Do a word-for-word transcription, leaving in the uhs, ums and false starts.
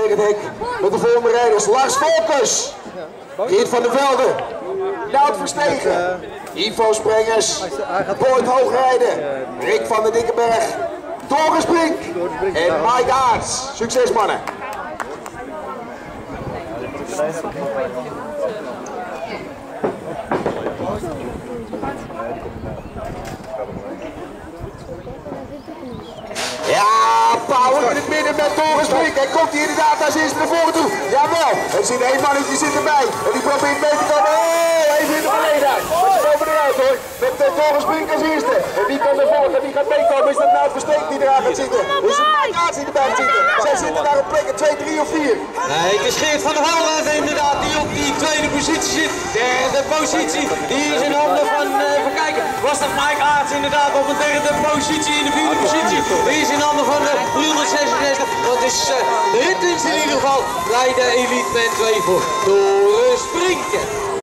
tegen het hek met de volgende rijders. Lars Volkers, Geert van der Velde, Nout Verstegen, Ivo Sprengers, Boyd Hoogrijden, Rick van der Dikkenberg, Doris Brink en Mike Aarts. Succes mannen! Ja, Power in het midden met Doris Brink. Hij komt hier inderdaad als eerste naar voren toe. Jawel, er zit één mannetje zit erbij. En die probeert mee te komen. Oh, even in de verlegenheid. Maar ze komen eruit hoor. Met uh, Doris Brink als eerste. En wie kan er volgen? Wie gaat meekomen? Is dat nou het Versteek die eraan gaat zitten? Is het Mike Aarts die erbij gaat zitten? Zij zitten daar op plekken twee, drie of vier. Nee, het is Geert van der Velde inderdaad die op die tweede positie zit. Derde positie. Die is in handen van, uh, even kijken. Was dat Mike Aarts inderdaad op een derde positie in de vierde positie. Die is in handen van de driehonderdzesenzestig. Dat is uh, de ritwinst in ieder geval bij de Elite Men twee voor Doris Brink.